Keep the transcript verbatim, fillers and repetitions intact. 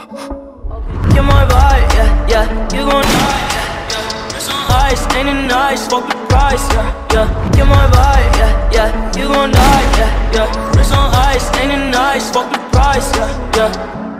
Get my vibe, yeah, yeah, you gon' die, yeah, yeah. Wrist on ice, ain't it nice, fuck the price, yeah, yeah. Get my vibe, yeah, yeah, you gon' die, yeah, yeah. Wrist on ice, ain't it nice, fuck the price, yeah, yeah.